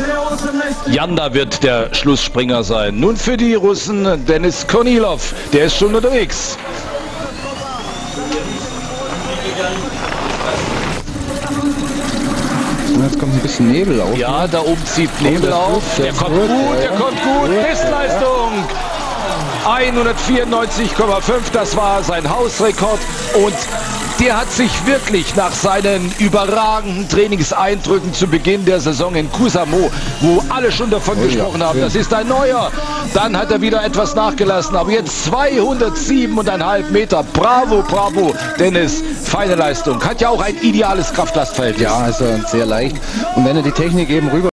Janda wird der Schlussspringer sein. Nun für die Russen Denis Kornilov, der ist schon unterwegs. Jetzt kommt ein bisschen Nebel auf. Ja, da oben zieht Nebel auf. Der kommt gut. Bestleistung. 194,5, das war sein Hausrekord. Und der hat sich wirklich nach seinen überragenden Trainingseindrücken zu Beginn der Saison in Kusamo, wo alle schon davon gesprochen haben, das ist ein neuer. Dann hat er wieder etwas nachgelassen, aber jetzt 207,5 Meter. Bravo, bravo, Dennis. Feine Leistung. Hat ja auch ein ideales Kraft-Last-Verhältnis. Ja, also sehr leicht. Und wenn er die Technik eben rüber